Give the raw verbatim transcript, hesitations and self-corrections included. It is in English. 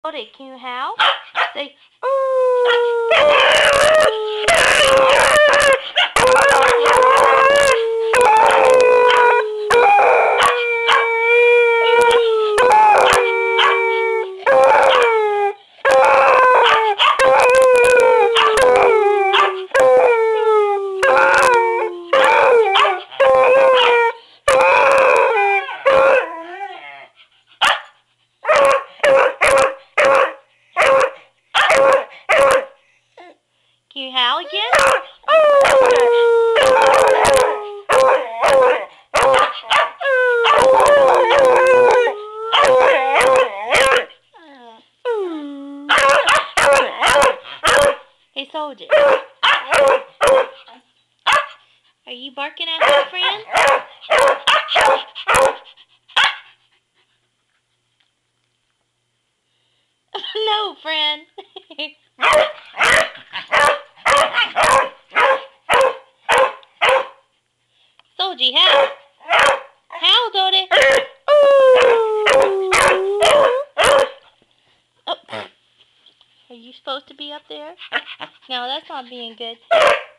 Sheltie, can you howl? Say, ooh. Can you howl again? Hey, soldier. Are you barking at my friend? No, friend. Soldier, howl. Howl, Dodie. Oh. Are you supposed to be up there? No, that's not being good.